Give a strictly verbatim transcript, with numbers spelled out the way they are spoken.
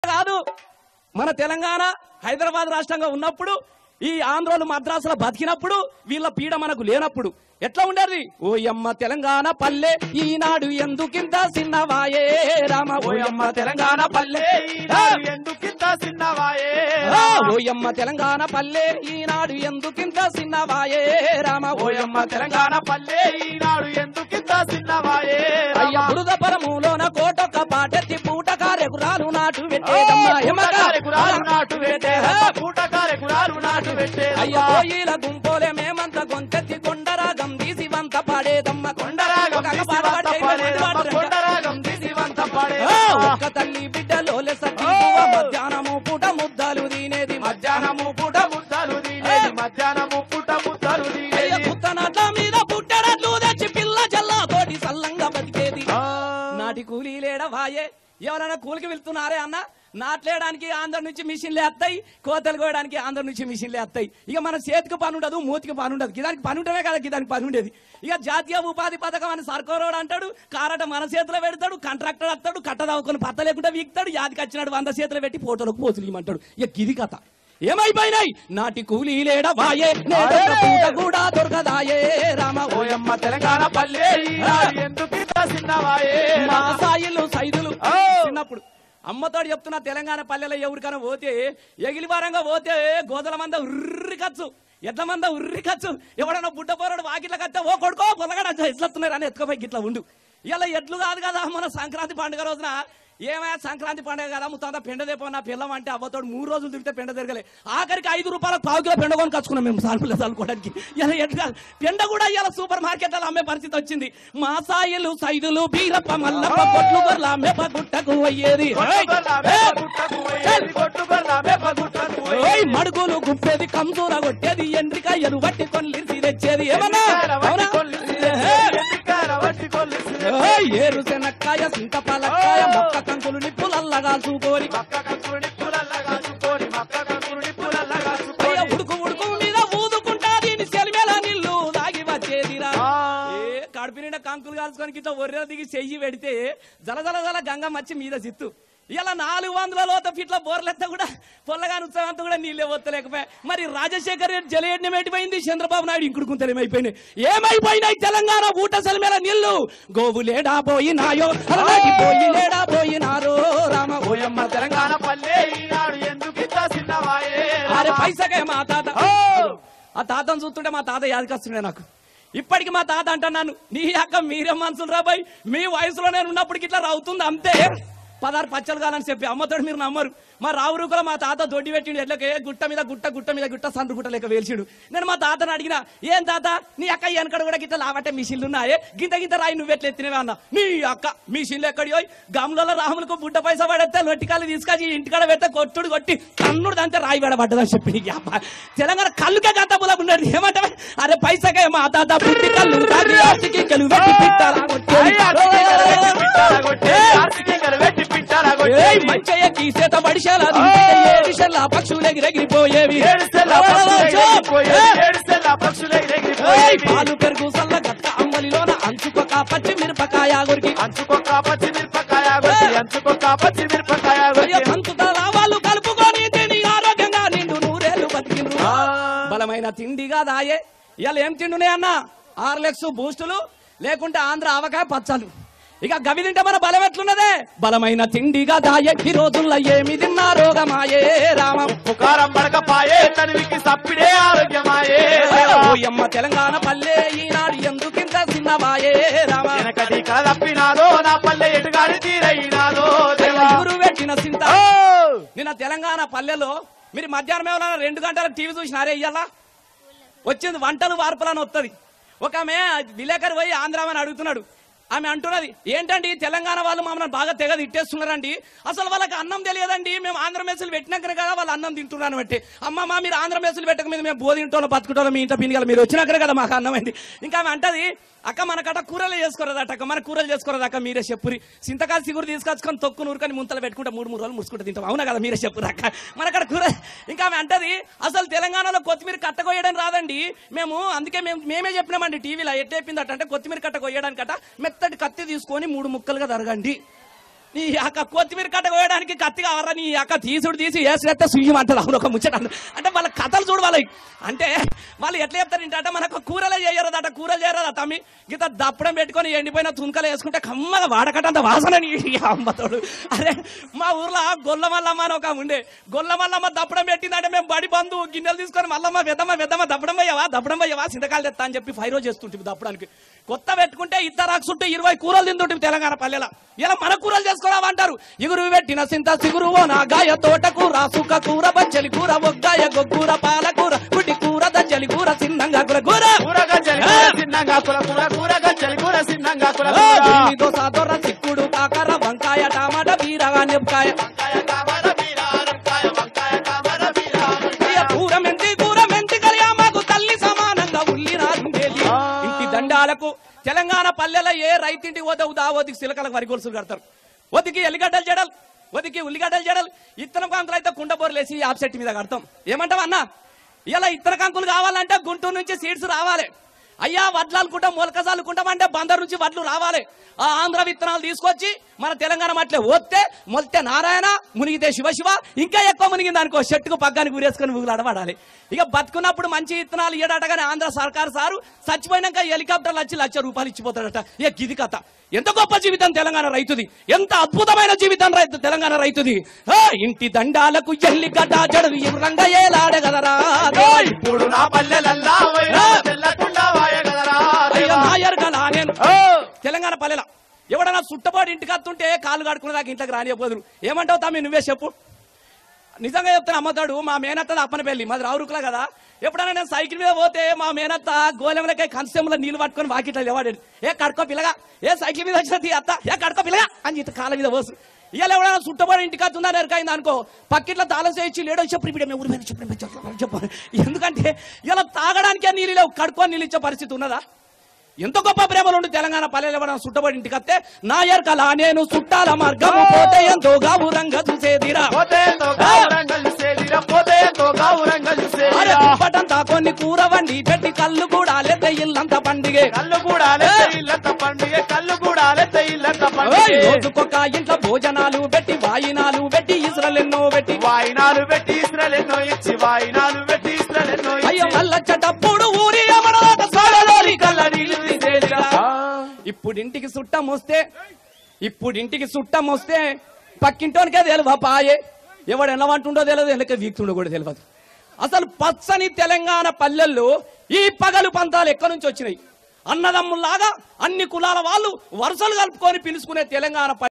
కాదు మన తెలంగాణ హైదరాబాద్ రాష్ట్రంగా ఉన్నప్పుడు ఈ ఆంధ్రోలు మద్రాసులో బతికినప్పుడు వీళ్ళ పీడ మనకు లేనప్పుడు ఎట్లా ఉండేది? ఓయమ్మ తెలంగాణ పల్లె ఈనాడు ఎందుకింత సిన్నవాయే రామ, ఓయమ్మ తెలంగాణ పల్లె ఈనాడు ఎందుకింత సిన్నవాయే, ఓయమ్మ తెలంగాణ పల్లె ఈనాడు ఎందుకింత సిన్నవాయే రామ, ఓయమ్మ తెలంగాణ పల్లె ఈనాడు ఎందుకింత సిన్నవాయే. అయ్య బురద పరములోన కోటొక్క పాటెత్తి పూటకారెకురాలు నాటు పెట్టేదమ్మా, పూటకారెకురాలు నాటు పెట్టే పూటకారెకురాలు నాటు పెట్టే. అయ్య పోయిల గుంపోలే మేమంతా గొంతెత్తి కొండరాగం తీసి వంత పాడేదమ్మ, కొండరాగం కొండరాగం తీసి వంత పాడే. ఒక్క తల్లి బిడ్డలో మధ్యాహ్నము పూట ముద్దలు తినేది, మధ్యాహ్నము పూట ముద్దలు తినేది, మధ్యాహ్నము పూట ముద్దలు తినేది. పుత్తనట్ల మీద పుట్టడట్లు తెచ్చి పిల్ల జల్లా తోటి సల్లంగా బతికేది. నాటి కూలీ లేడ వాయే, ఎవరైనా కూలికి వెళ్తున్నారే అన్న, నాట్లేయడానికి ఆంధ్ర నుంచి మిషన్లే వస్తాయి, కోతలు కోయడానికి ఆంధ్ర నుంచి మిషన్లే వస్తాయి. ఇక మన చేతికి పని ఉండదు, మూతికి పని ఉండదు, గిదానికి పని ఉంటమే కదా గిదానికి పని ఉండేది. ఇక జాతీయ ఉపాధి పథకం అని సర్కారోడు అంటాడు, కారట మన చేతిలో పెడతాడు, కాంట్రాక్టర్ వస్తాడు, కట్టదావుకొని పత్త లేకుండా వీక్తాడు, యాదికి వచ్చినాడు వంద చేతిలో పెట్టి ఫోటోలకు పోతులు ఇవ్వమంటాడు. ఇక గిది కథ ఏమైపోయినాయి నాటి కూలీ లేడ వాయే, పూట కూడా దొరకదాయే రామ, ఓయమ్మ తెలంగాణ పల్లె ఈనాడు ఎందుకింత సిన్నవాయే. మా సాయిలు సైదులు చిన్నప్పుడు అమ్మతోడు చెప్తున్నా, తెలంగాణ పల్లెలో ఎవరికైనా పోతే ఎగిలివారంగా పోతే గోదల మంద ఉర్రి ఖర్చు, ఎట్ల మంద ఉర్రి ఖర్చు, ఎవడన్నా బుడ్డ పోరాడు వాకిట్ల కత్తే ఓ కొడుకో పొలగడ ఇట్లొస్తున్నాయి అని ఎత్తుకోపోయి ఇట్లా ఉండు. ఇలా ఎట్లు కాదు కదా మన సంక్రాంతి పండుగ రోజున, ఏమైనా సంక్రాంతి పండుగ కదా ముత్తాంత పెండ దేపో నా పిల్లం అంటే అవ్వతోడు మూడు రోజులు తిరిగితే పెండ తిరగలే, ఆఖరికి ఐదు రూపాయలకు పావు కిలో పెండ కొని కచ్చుకున్నాం మేము సాల్పులు చల్లుకోవడానికి. ఇలా ఎట్లా పెండ కూడా ఇలా సూపర్ మార్కెట్లలో అమ్మే పరిస్థితి వచ్చింది. మా సాయిలు సైదులు బీరప్ప మల్లప్ప కొట్లు గొర్ల మెప్ప గుట్టకు అయ్యేది, మడుగులు గుప్పేది కందూర కొట్టేది, ఎండ్రికాయలు వట్టి కొల్లిసి తెచ్చేది, ఏమన్నా ఏరు శనక్కాయ సింతపాలక్కాయ మొక్క కంకులు నిప్పులల్లగా చూకోని, ఉడుకు ఉడుకు మీద ఊదుకుంటా దీని సెలిమేల నీళ్లు దాగి వచ్చేదిరా. ఏ కడుపు నిండా కంకులు కాల్చుకొని ఇట్లా ఒర్రె దిగి చెయ్యి పెడితే జల జల జల గంగ మచ్చి మీద చిత్తు. ఇలా నాలుగు వందల లోత ఫీట్ల బోర్లెత్త కూడా పొల్లగాని ఉత్సవంతో కూడా నీళ్ళే వత్తలేకపోయా. మరి రాజశేఖర్ రెడ్డి జలయజ్ఞం ఏమైపోయింది, చంద్రబాబు నాయుడు ఇంకుడు కుంతలు ఏమైపోయినాయి, ఏమైపోయినాయి తెలంగాణ ఊట సెలమేల నీళ్లు? గోవులేడా పోయినాయో పోయిలేడా పోయినారో రామ, ఓయమ్మ తెలంగాణ పల్లె ఈనాడు ఎందుకింత సిన్నవాయే. అరే పైసకే మా తాత, ఆ తాతను చూస్తుంటే మా తాత యాదకొస్తుండే నాకు. ఇప్పటికి మా తాత అంటున్నాను, నీ అక్క మీరే మనుషులు రాబాయ్, మీ వయసులో నేను ఉన్నప్పటికి ఇట్లా రావుతుంది అంతే, పదహారు పచ్చలు కాలని చెప్పి అమ్మతోడు మీరు నమ్మరు. మా రావురుకులో మా తాత దొడ్డి పెట్టిండు, ఎట్లకే గుట్ట మీద గుట్ట గుట్ట మీద గుట్ట సండ్రు గుట్ట లేక వేల్చిడు. నేను మా తాతను అడిగిన, ఏం తాత నీ అక్క వెనకడ కూడా గిట్ట లావట్టే మిషన్లు ఉన్నాయే, గింత గింత రాయి నువ్వెట్లు ఎత్తినవే అన్న. నీ అక్క మిషన్లు ఎక్కడి పోయి గమ్లలో రాములకు బుడ్డ పైసా పడేస్తే లొట్టికాలు తీసుకొచ్చి ఇంటికాడ పెడితే కొట్టుడు కొట్టి కన్నుడు దాంతో రాయి పడబడ్డదని చెప్పి తెలంగాణ కళ్ళుకే గంత బులా ఉన్నాడు. ఏమంటావే అరే పైసకే మా తాత పుట్టి కళ్ళు మంచయ్య కీసేత పడిసేలా పక్షులు ఎగిరెగిరిపోయేవి, పాలు పెరుగు సల్ల గట్ట అంబలిలోన అంచుకొక పచ్చి మిరపకాయ గురికి, అంచుకొక పచ్చి మిరపకాయ అంచుకొక పచ్చి మిరపకాయ పంచుతా లావాలు కలుపుకొని తిని ఆరోగ్యంగా నిండు నూరేళ్లు బతికిండ్రు. బలమైన తిండిగా దాయే. ఇవాళ ఏం తిండునే అన్న, ఆర్లెక్స్ బూస్టులు లేకుంటే ఆంధ్ర ఆవకాయ పచ్చలు, ఇక గవి తింటే మన బలం ఎట్లున్నదే? బలమైన తిండిగా దాయే, ఈ రోజుల్లో ఏమి తిన్నా రోగమాయే రామ, పుకారం పడకపాయే తనివికి సప్పిడే ఆరోగ్యమాయే. ఓయమ్మ తెలంగాణ పల్లె ఈనాడు ఎందుకింత చిన్నవాయే రామ, వెనకటి కళ తప్పినాదో నా పల్లె ఎటుగాడి తీరైనాదో. ఊరు పెట్టిన చింత నిన్న తెలంగాణ పల్లెలో మీరు మధ్యాహ్నం ఏమన్నా రెండు గంటల టీవీ చూసినారే, ఇయ్యాల వచ్చింది వంటలు వార్పులని వస్తుంది. ఒక ఆమె విలేకరు పోయి ఆంధ్రామని అడుగుతున్నాడు, ఆమె అంటున్నది, ఏంటండి తెలంగాణ వాళ్ళు మమ్మల్ని బాగా తెగ తిట్టేస్తున్నారండి, అసలు వాళ్ళకి అన్నం తెలియదండి, మేము ఆంధ్ర మెస్సులు పెట్టినాకనే కదా వాళ్ళు అన్నం తింటున్నాను బట్టి. అమ్మమ్మ మీరు ఆంధ్ర మెస్సులు పెట్టక మీద మేము బోధింటోలో బతుకుటోలో మీ ఇంట్లో పినిగల మీరు వచ్చినాకనే కదా మాకు అన్నం అయింది. ఇంకా ఆమె అంటది, అక్క మనకట కూరలు చేసుకోరదట, అక్క మన కూరలు చేసుకోరదక్క మీరే చెప్పురి, చింతకాయ సిగురు తీసుకొచ్చుకొని తొక్కు నూరుకొని ముంతలు పెట్టుకుంటే మూడు మూడు రోజులు ముసుకుంటే తింటాం, అవునా కదా మీరే చెప్పురు అక్క మనకడ కూర. ఇంకా ఆమె అంటది, అసలు తెలంగాణలో కొత్తిమీర కట్ట కొయ్యడం రాదండి, మేము అందుకే మేము మేమే చెప్పినామండి టీవీలో ఎట్టేపిందట అంటే కొత్తిమీర కట్ట కొయ్యడానికట మెత్తటి కత్తి తీసుకొని మూడు ముక్కలుగా తరగండి. నీ అక్క కొత్తిమీర కట్ట కోయడానికి కత్తి కావాలా నీ అక్క తీసుడు తీసి వేసినట్టే సుయ్యమంటారు అవును ఒక ముచ్చట అంటే వాళ్ళ కథలు చూడు వాళ్ళకి అంటే వాళ్ళు ఎట్లా చెప్తారు ఏంటంటే మనకు కూరలే చేయరదట కూరలు చేయరదా తమ్మి గీత దప్పడం పెట్టుకొని ఎండిపోయిన తునకలు వేసుకుంటే కమ్మగా వాడకటంత వాసన నీ అమ్మతోడు అరే మా ఊర్లో గొల్లమల్లమ్మ అని ఒక ఉండే గొల్లమల్లమ్మ దప్పడం పెట్టిందంటే మేము బడి బంధు గిన్నెలు తీసుకొని మల్లమ్మ పెద్దమ్మ పెద్దమ్మ దప్పడం పోయావా దప్పడం పోయావా సింతకాలు తెస్తా అని చెప్పి ఫైవ్ రోజు చేస్తుంటే దప్పడానికి కొత్త పెట్టుకుంటే ఇద్దరాక్సుంటే ఇరవై కూరలు తింటుంటే తెలంగాణ పల్లెల ఇలా మన కూరలు చేసుకోవడం అంటారు ఇగురు పెట్టిన సింత సిగురు నా గాయ తోట కూర సుక్క కూర బచ్చలి కూర ఒగ్గాయ గొగ్గూర పాలకూర గుడ్డి కూర దచ్చలి కూర సిన్నంగా కూర కూర దోస దొర చిక్కుడు కాకర వంకాయ టమాటా బీరగా నిమ్మకాయ కూర మెంతి కూర మెంతి కలియా మాకు తల్లి సమానంగా ఉల్లి రాజుండేది ఇంటి దండాలకు తెలంగాణ పల్లెలో ఏ రైతింటికి పోతే దావోదికి సిలకలకు వరి గొలుసులు కడతారు ఒదికి ఎల్లిగడ్డలు జడలు ఒదికి ఉల్లిగడ్డలు జడలు ఇత్తనం కాంకులు అయితే కుండ బోర్లేసి యాప్ సెట్ మీద కడతాం ఏమంటావు అన్న ఇలా ఇత్తన కాంకులు కావాలంటే గుంటూరు నుంచి సీడ్స్ రావాలి అయ్యా వడ్లు అనుకుంటా మొలక చల్లుకుంటామంటే బందర్ నుంచి వడ్లు రావాలి ఆ ఆంధ్ర విత్తనాలు తీసుకొచ్చి మన తెలంగాణ మట్లే ఓస్తే మొలితే నారాయణ మునిగితే శివ శివ ఇంకా ఎక్కువ మునిగింది అనుకో చెట్టుకు పగ్గానికి ఊరేసుకొని ఊగులాడబడాలి ఇక బతుకున్నప్పుడు మంచి విత్తనాలు ఇయ్యడట కానీ ఆంధ్ర సర్కారు సారు చచ్చిపోయినాక హెలికాప్టర్లు వచ్చి లక్ష రూపాయలు ఇచ్చిపోతాడట ఇక గిది కథ ఎంత గొప్ప జీవితం తెలంగాణ రైతుది ఎంత అద్భుతమైన జీవితం రైతు తెలంగాణ రైతుది ఇంటి దండాలకు ఎల్లిగడ్డ జడలు ఇవ్వంగా ఏలాడగలరా ఇప్పుడు నా పల్లెలల్లా నేను తెలంగాణ పల్లెల ఎవడన్నా చుట్టపాటు ఇంటికి వస్తుంటే కాళ్ళు కడుకునే దాకా ఇంట్లోకి రానియపోదురు ఏమంటావు తమ్మి నువ్వే చెప్పు నిజంగా చెప్తాను అమ్మతాడు మా మేనత్త అప్పన పెళ్లి మాది రావురుకులా కదా ఎప్పుడైనా నేను సైకిల్ మీద పోతే మా మేనత్త గోలెంలకే కన్సెంలో నీళ్లు పట్టుకొని వాకిట్లో లేవాడాడు ఏ కడుకో పిల్లగా ఏ సైకిల్ మీద వచ్చిన అత్త ఏ కడుకో పిల్లగా అని చెప్పి కాళ్ళ మీద పోసు ఇవాళ ఎవడైనా చుట్టపాటు ఇంటికి వస్తుందా ఎరకైంది అనుకో పక్కిట్లో తాళం చేయించి లేడో చెప్పు ఇప్పుడు ఊరి మీద చెప్పు చెప్పు ఎందుకంటే ఇలా తాగడానికే నీళ్ళు లేవు కడుక్కొని నీళ్ళు ఇచ్చే పరిస్థితి ఉన్నదా ఎంత గొప్ప ప్రేమలు ఉండి తెలంగాణ పల్లెలు ఎవరైనా చుట్టబడి ఇంటికి వస్తే నా ఎరకలా నేను చుట్టాల మార్గం పోతే ఎంతో గావురంగా చూసేదిరా పటంతా కొన్ని కూర వండి పెట్టి కళ్ళు కూడా లేతే ఇల్లంత పండిగే కళ్ళు కూడా ఇల్లంత పండుగ కళ్ళు కూడా ఇల్లంత పండుగ రోజుకొక ఇంట్లో భోజనాలు పెట్టి వాయినాలు పెట్టి ఇస్రాయల్ ఎన్నో పెట్టి వాయినాలు పెట్టి ఇస్రాయల్ ఎన్నో ఇచ్చి వాయినాలు పెట్టి ఇస్రాయల్ ఎన్నో అయ్యో మల్లచ్చటప్పుడు ఊరి ఇప్పుడు ఇంటికి చుట్టం వస్తే ఇప్పుడు ఇంటికి చుట్టం వస్తే పక్కింటోనికే తెలియదు పాయే ఎవడు ఎన్నవంటుండో తెలియదు వెనక వీక్తుండో కూడా తెలియదు అసలు పచ్చని తెలంగాణ పల్లెల్లో ఈ పగలు పంతాలు ఎక్కడి నుంచి వచ్చినాయి అన్నదమ్ముల్లాగా అన్ని కులాల వాళ్ళు వరుసలు కలుపుకొని పిలుచుకునే తెలంగాణ